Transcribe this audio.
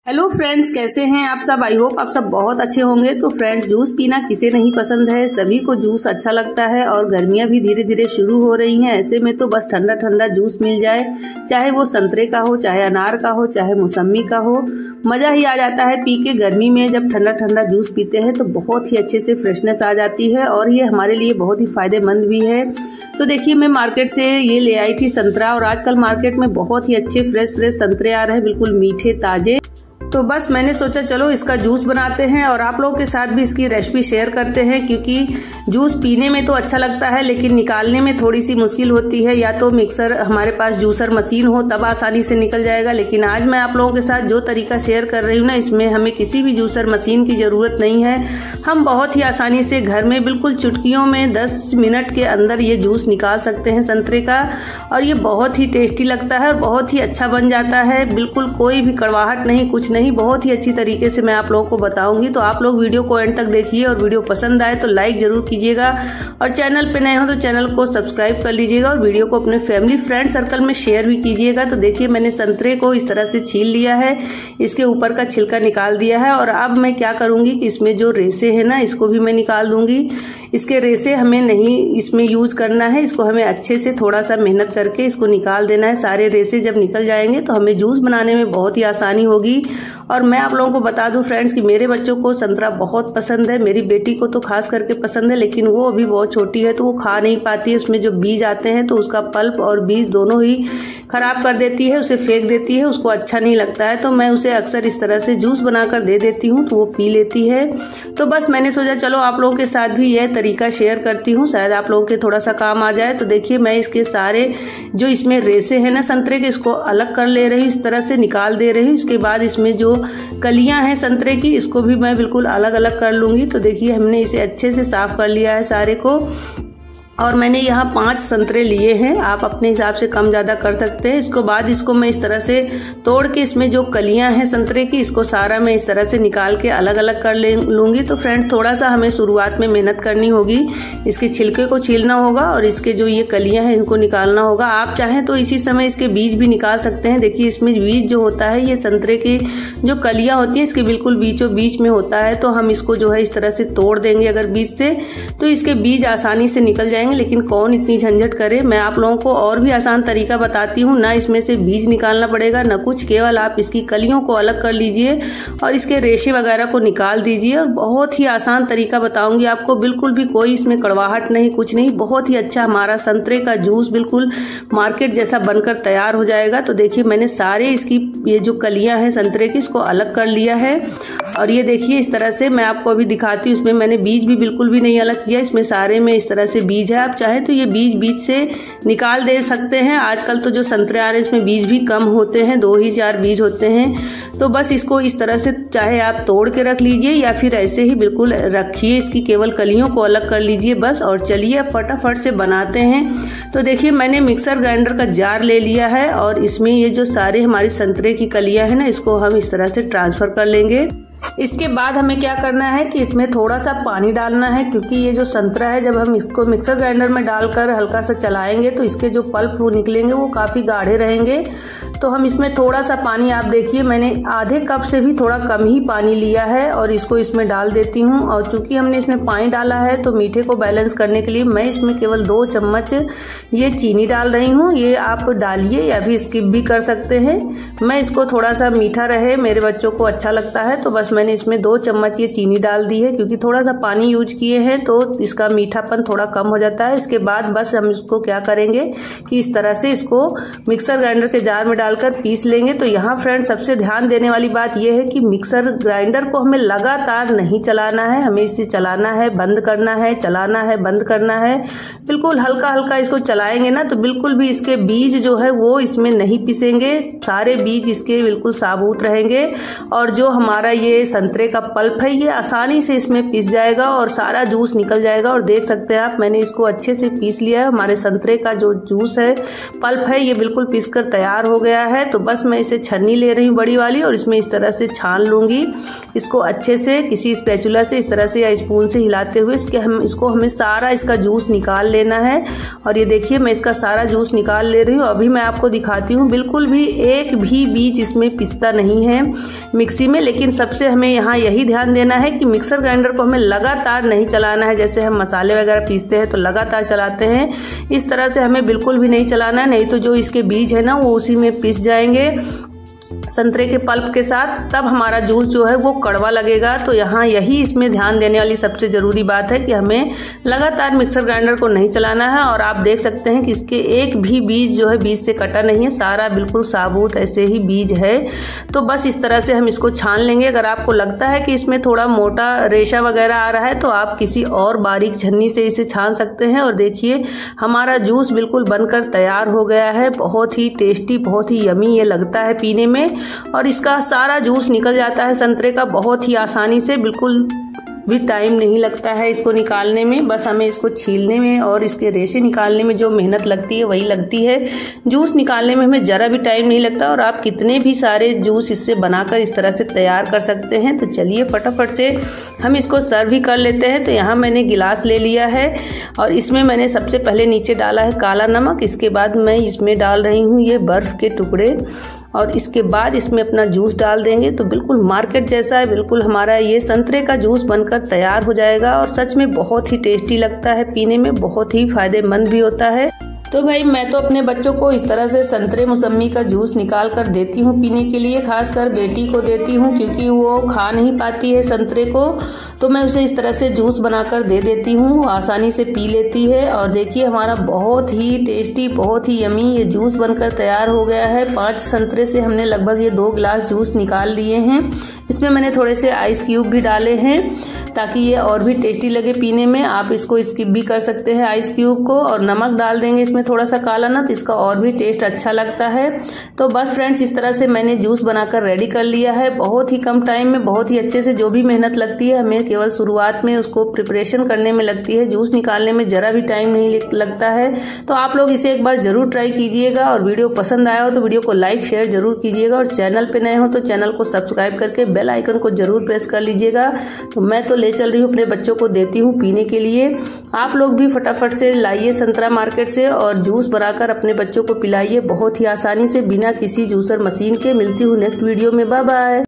Hello friends, कैसे हैं आप सब। आई होप आप सब बहुत अच्छे होंगे। तो फ्रेंड्स, जूस पीना किसे नहीं पसंद है, सभी को जूस अच्छा लगता है और गर्मियां भी धीरे धीरे शुरू हो रही हैं। ऐसे में तो बस ठंडा ठंडा जूस मिल जाए, चाहे वो संतरे का हो, चाहे अनार का हो, चाहे मौसम्मी का हो, मजा ही आ जाता है पी के। गर्मी में जब ठंडा ठंडा जूस पीते हैं तो बहुत ही अच्छे से फ्रेशनेस आ जाती है और ये हमारे लिए बहुत ही फायदेमंद भी है। तो देखिए, मैं मार्केट से ये ले आई थी संतरा, और आजकल मार्केट में बहुत ही अच्छे फ्रेश संतरे आ रहे हैं, बिल्कुल मीठे ताजे। तो बस मैंने सोचा चलो इसका जूस बनाते हैं और आप लोगों के साथ भी इसकी रेसिपी शेयर करते हैं, क्योंकि जूस पीने में तो अच्छा लगता है लेकिन निकालने में थोड़ी सी मुश्किल होती है। या तो मिक्सर, हमारे पास जूसर मशीन हो तब आसानी से निकल जाएगा, लेकिन आज मैं आप लोगों के साथ जो तरीका शेयर कर रही हूँ ना, इसमें हमें किसी भी जूसर मशीन की ज़रूरत नहीं है। हम बहुत ही आसानी से घर में बिल्कुल चुटकियों में 10 मिनट के अंदर ये जूस निकाल सकते हैं संतरे का, और ये बहुत ही टेस्टी लगता है और बहुत ही अच्छा बन जाता है। बिल्कुल कोई भी कड़वाहट नहीं, कुछ नहीं, बहुत ही अच्छी तरीके से मैं आप लोगों को बताऊंगी। तो आप लोग वीडियो को एंड तक देखिए और वीडियो पसंद आए तो लाइक जरूर कीजिएगा, और चैनल पे नए हो तो चैनल को सब्सक्राइब कर लीजिएगा और वीडियो को अपने फैमिली फ्रेंड सर्कल में शेयर भी कीजिएगा। तो देखिए, मैंने संतरे को इस तरह से छील लिया है, इसके ऊपर का छिलका निकाल दिया है, और अब मैं क्या करूंगी कि इसमें जो रेसे है ना, इसको भी मैं निकाल दूंगी। इसके रेसे हमें नहीं इसमें यूज करना है, इसको हमें अच्छे से थोड़ा सा मेहनत करके इसको निकाल देना है। सारे रेसे जब निकल जाएंगे तो हमें जूस बनाने में बहुत ही आसानी होगी। और मैं आप लोगों को बता दूं फ्रेंड्स कि मेरे बच्चों को संतरा बहुत पसंद है, मेरी बेटी को तो खास करके पसंद है, लेकिन वो अभी बहुत छोटी है तो वो खा नहीं पाती है। उसमें जो बीज आते हैं तो उसका पल्प और बीज दोनों ही खराब कर देती है, उसे फेंक देती है, उसको अच्छा नहीं लगता है। तो मैं उसे अक्सर इस तरह से जूस बनाकर दे देती हूँ तो वो पी लेती है। तो बस मैंने सोचा चलो आप लोगों के साथ भी यह तरीका शेयर करती हूँ, शायद आप लोगों के थोड़ा सा काम आ जाए। तो देखिए, मैं इसके सारे जो इसमें रेसे हैं ना संतरे के, इसको अलग कर ले रही हूँ, इस तरह से निकाल दे रही हूँ। इसके बाद इसमें जो कलियां हैं संतरे की, इसको भी मैं बिल्कुल अलग अलग कर लूंगी। तो देखिए, हमने इसे अच्छे से साफ कर लिया है सारे को, और मैंने यहाँ 5 संतरे लिए हैं, आप अपने हिसाब से कम ज़्यादा कर सकते हैं। इसको बाद इसको मैं इस तरह से तोड़ के इसमें जो कलियां हैं संतरे की, इसको सारा मैं इस तरह से निकाल के अलग अलग कर लूँगी। तो फ्रेंड्स, थोड़ा सा हमें शुरुआत में मेहनत करनी होगी, इसके छिलके को छीलना होगा और इसके जो ये कलियां हैं इनको निकालना होगा। आप चाहें तो इसी समय इसके बीज भी निकाल सकते हैं। देखिए, इसमें बीज जो होता है, ये संतरे की जो कलियाँ होती हैं इसके बिल्कुल बीचों बीच में होता है। तो हम इसको जो है इस तरह से तोड़ देंगे अगर बीज से, तो इसके बीज आसानी से निकल जाएंगे। लेकिन कौन इतनी झंझट करे, मैं आप लोगों को और भी आसान तरीका बताती हूँ। ना इसमें से बीज निकालना पड़ेगा ना कुछ, केवल आप इसकी कलियों को अलग कर लीजिए और इसके रेशे वगैरह को निकाल दीजिए। और बहुत ही आसान तरीका बताऊंगी आपको, बिल्कुल भी कोई इसमें कड़वाहट नहीं, कुछ नहीं, बहुत ही अच्छा हमारा संतरे का जूस बिल्कुल मार्केट जैसा बनकर तैयार हो जाएगा। तो देखिए, मैंने सारे इसकी ये जो कलियां हैं संतरे की, इसको अलग कर लिया है। और ये देखिए, इस तरह से मैं आपको अभी दिखाती हूँ, इसमें मैंने बीज भी बिल्कुल भी नहीं अलग किया, इसमें सारे में इस तरह से बीज है। आप चाहे तो ये बीज से निकाल दे सकते हैं। आजकल तो जो संतरे आ रहे हैं इसमें बीज भी कम होते हैं, 2 ही 4 बीज होते हैं। तो बस इसको इस तरह से चाहे आप तोड़ के रख लीजिए या फिर ऐसे ही बिल्कुल रखिए, इसकी केवल कलियों को अलग कर लीजिए बस। और चलिए फटाफट से बनाते हैं। तो देखिए, मैंने मिक्सर ग्राइंडर का जार ले लिया है और इसमें ये जो सारे हमारे संतरे की कलियां हैं ना, इसको हम इस तरह से ट्रांसफर कर लेंगे। इसके बाद हमें क्या करना है कि इसमें थोड़ा सा पानी डालना है, क्योंकि ये जो संतरा है जब हम इसको मिक्सर ग्राइंडर में डालकर हल्का सा चलाएंगे तो इसके जो पल्प वो निकलेंगे वो काफ़ी गाढ़े रहेंगे। तो हम इसमें थोड़ा सा पानी, आप देखिए मैंने आधे कप से भी थोड़ा कम ही पानी लिया है और इसको इसमें डाल देती हूँ। और चूंकि हमने इसमें पानी डाला है तो मीठे को बैलेंस करने के लिए मैं इसमें केवल 2 चम्मच ये चीनी डाल रही हूँ। ये आप डालिए या भी स्किप भी कर सकते हैं। मैं इसको थोड़ा सा मीठा रहे, मेरे बच्चों को अच्छा लगता है, तो बस मैंने इसमें 2 चम्मच ये चीनी डाल दी है, क्योंकि थोड़ा सा पानी यूज किए हैं तो इसका मीठापन थोड़ा कम हो जाता है। इसके बाद बस हम इसको क्या करेंगे कि इस तरह से इसको मिक्सर ग्राइंडर के जार में डालकर पीस लेंगे। तो यहाँ फ्रेंड्स, सबसे ध्यान देने वाली बात यह है कि मिक्सर ग्राइंडर को हमें लगातार नहीं चलाना है, हमें इसे चलाना है, बंद करना है, चलाना है, बंद करना है। बिल्कुल हल्का हल्का इसको चलाएंगे ना तो बिल्कुल भी इसके बीज जो है वो इसमें नहीं पिसेंगे, सारे बीज इसके बिल्कुल साबुत रहेंगे। और जो हमारा ये संतरे का पल्प है ये आसानी से इसमें पिस जाएगा और सारा जूस निकल जाएगा। और देख सकते हैं आप, मैंने इसको अच्छे से पीस लिया है। हमारे संतरे का जो जूस है, पल्प है, ये बिल्कुल पिस कर तैयार हो गया है। तो बस मैं इसे छन्नी ले रही हूँ बड़ी वाली और इसमें इस तरह से छान लूंगी। इसको अच्छे से किसी स्पैचुला से इस तरह से या स्पून से हिलाते हुए हमें सारा इसका जूस निकाल लेना है। और ये देखिए, मैं इसका सारा जूस निकाल ले रही हूँ। अभी मैं आपको दिखाती हूँ, बिल्कुल भी एक भी बीज इसमें पिसता नहीं है मिक्सी में। लेकिन सबसे हमें यहाँ यही ध्यान देना है कि मिक्सर ग्राइंडर को हमें लगातार नहीं चलाना है। जैसे हम मसाले वगैरह पीसते हैं तो लगातार चलाते हैं, इस तरह से हमें बिल्कुल भी नहीं चलाना है, नहीं तो जो इसके बीज है ना वो उसी में पिस जाएंगे संतरे के पल्प के साथ, तब हमारा जूस जो है वो कड़वा लगेगा। तो यहाँ यही इसमें ध्यान देने वाली सबसे ज़रूरी बात है कि हमें लगातार मिक्सर ग्राइंडर को नहीं चलाना है। और आप देख सकते हैं कि इसके एक भी बीज जो है बीज से कटा नहीं है, सारा बिल्कुल साबुत ऐसे ही बीज है। तो बस इस तरह से हम इसको छान लेंगे। अगर आपको लगता है कि इसमें थोड़ा मोटा रेशा वगैरह आ रहा है तो आप किसी और बारीक छन्नी से इसे छान सकते हैं। और देखिए, हमारा जूस बिल्कुल बनकर तैयार हो गया है। बहुत ही टेस्टी, बहुत ही यमी ये लगता है पीने में। और इसका सारा जूस निकल जाता है संतरे का बहुत ही आसानी से, बिल्कुल भी टाइम नहीं लगता है इसको निकालने में। बस हमें इसको छीलने में और इसके रेशे निकालने में जो मेहनत लगती है वही लगती है। जूस निकालने में हमें ज़रा भी टाइम नहीं लगता और आप कितने भी सारे जूस इससे बनाकर इस तरह से तैयार कर सकते हैं। तो चलिए फटाफट से हम इसको सर्व भी कर लेते हैं। तो यहाँ मैंने गिलास ले लिया है और इसमें मैंने सबसे पहले नीचे डाला है काला नमक। इसके बाद मैं इसमें डाल रही हूँ ये बर्फ़ के टुकड़े और इसके बाद इसमें अपना जूस डाल देंगे। तो बिल्कुल मार्केट जैसा है, बिल्कुल हमारा ये संतरे का जूस बनकर तैयार हो जाएगा। और सच में बहुत ही टेस्टी लगता है पीने में, बहुत ही फायदेमंद भी होता है। तो भाई मैं तो अपने बच्चों को इस तरह से संतरे मौसम्मी का जूस निकाल कर देती हूँ पीने के लिए। खासकर बेटी को देती हूँ क्योंकि वो खा नहीं पाती है संतरे को, तो मैं उसे इस तरह से जूस बनाकर दे देती हूँ, वो आसानी से पी लेती है। और देखिए, हमारा बहुत ही टेस्टी, बहुत ही यमी ये जूस बनकर तैयार हो गया है। 5 संतरे से हमने लगभग ये 2 गिलास जूस निकाल लिए हैं। इसमें मैंने थोड़े से आइस क्यूब भी डाले हैं ताकि ये और भी टेस्टी लगे पीने में। आप इसको स्किप भी कर सकते हैं आइस क्यूब को। और नमक डाल देंगे इसमें थोड़ा सा काला ना, तो इसका और भी टेस्ट अच्छा लगता है। तो बस फ्रेंड्स, इस तरह से मैंने जूस बनाकर रेडी कर लिया है। बहुत ही कम टाइम में, बहुत ही अच्छे से। जो भी मेहनत लगती है हमें केवल शुरुआत में उसको प्रिपरेशन करने में लगती है, जूस निकालने में जरा भी टाइम नहीं लगता है। तो आप लोग इसे एक बार जरूर ट्राई कीजिएगा। और वीडियो पसंद आया हो तो वीडियो को लाइक शेयर जरूर कीजिएगा। और चैनल पे नए हो तो चैनल को सब्सक्राइब करके बेल आइकन को जरूर प्रेस कर लीजिएगा। तो मैं तो ले चल रही हूँ, अपने बच्चों को देती हूँ पीने के लिए। आप लोग भी फटाफट से लाइए संतरा मार्केट से और जूस बनाकर अपने बच्चों को पिलाइए बहुत ही आसानी से, बिना किसी जूसर मशीन के। मिलती हूँ नेक्स्ट वीडियो में, बाय बाय।